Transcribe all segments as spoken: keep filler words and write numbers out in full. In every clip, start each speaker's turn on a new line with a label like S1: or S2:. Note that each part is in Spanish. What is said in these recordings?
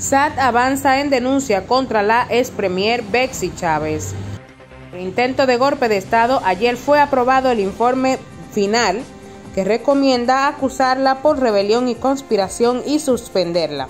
S1: S A T avanza en denuncia contra la ex premier Betsy Chávez. Por intento de golpe de Estado, ayer fue aprobado el informe final que recomienda acusarla por rebelión y conspiración y suspenderla.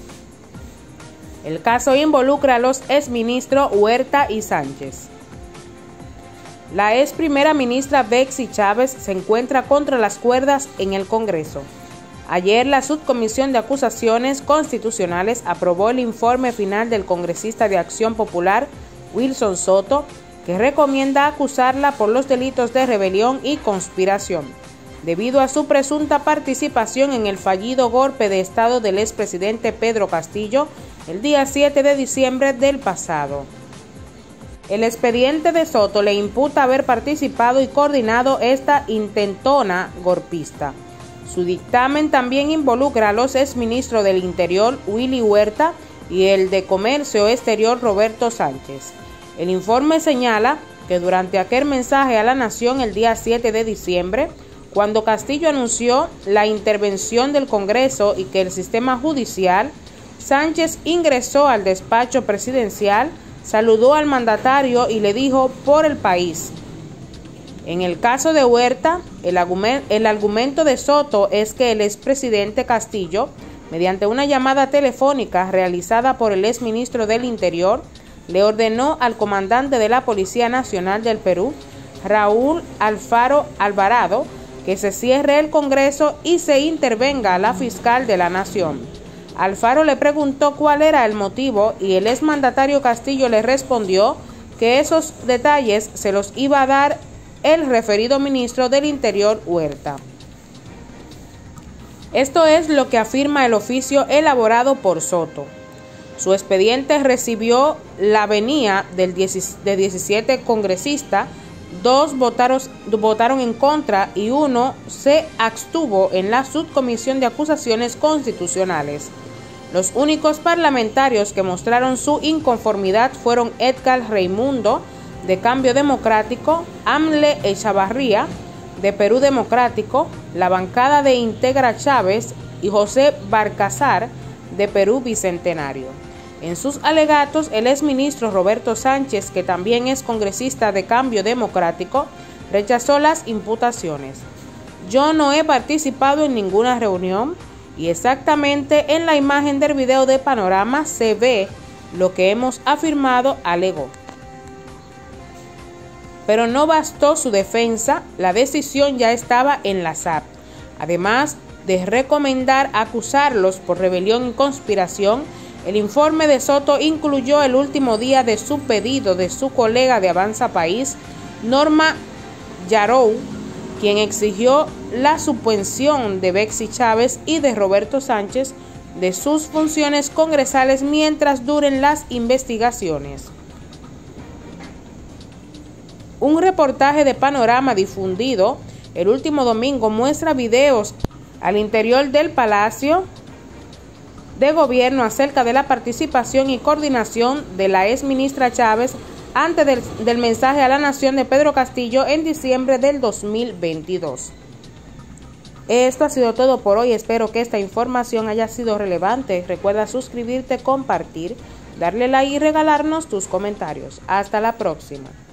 S1: El caso involucra a los exministros Huerta y Sánchez. La ex primera ministra Betsy Chávez se encuentra contra las cuerdas en el Congreso. Ayer la Subcomisión de Acusaciones Constitucionales aprobó el informe final del congresista de Acción Popular, Wilson Soto, que recomienda acusarla por los delitos de rebelión y conspiración, debido a su presunta participación en el fallido golpe de Estado del expresidente Pedro Castillo el día siete de diciembre del pasado. El expediente de Soto le imputa haber participado y coordinado esta intentona golpista. Su dictamen también involucra a los exministros del Interior, Willy Huerta, y el de Comercio Exterior, Roberto Sánchez. El informe señala que durante aquel mensaje a la nación el día siete de diciembre, cuando Castillo anunció la intervención del Congreso y que el sistema judicial, Sánchez ingresó al despacho presidencial, saludó al mandatario y le dijo "por el país". En el caso de Huerta, el argumento, el argumento de Soto es que el expresidente Castillo, mediante una llamada telefónica realizada por el exministro del Interior, le ordenó al comandante de la Policía Nacional del Perú, Raúl Alfaro Alvarado, que se cierre el Congreso y se intervenga a la fiscal de la Nación. Alfaro le preguntó cuál era el motivo y el exmandatario Castillo le respondió que esos detalles se los iba a dar el referido ministro del Interior, Huerta. Esto es lo que afirma el oficio elaborado por Soto. Su expediente recibió la venía del de diecisiete congresistas, dos votaron, votaron en contra y uno se abstuvo en la Subcomisión de Acusaciones Constitucionales. Los únicos parlamentarios que mostraron su inconformidad fueron Edgar Raimundo, de Cambio Democrático, Amle Echavarría, de Perú Democrático, la bancada de Integra Chávez y José Barcazar, de Perú Bicentenario. En sus alegatos, el exministro Roberto Sánchez, que también es congresista de Cambio Democrático, rechazó las imputaciones. Yo no he participado en ninguna reunión y exactamente en la imagen del video de Panorama se ve lo que hemos afirmado, alegó. Pero no bastó su defensa, la decisión ya estaba en la S A T. Además de recomendar acusarlos por rebelión y conspiración, el informe de Soto incluyó el último día de su pedido de su colega de Avanza País, Norma Yarou, quien exigió la suspensión de Betsy Chávez y de Roberto Sánchez de sus funciones congresales mientras duren las investigaciones. Un reportaje de Panorama difundido el último domingo muestra videos al interior del Palacio de Gobierno acerca de la participación y coordinación de la exministra Chávez antes del, del mensaje a la nación de Pedro Castillo en diciembre del dos mil veintidós. Esto ha sido todo por hoy. Espero que esta información haya sido relevante. Recuerda suscribirte, compartir, darle like y regalarnos tus comentarios. Hasta la próxima.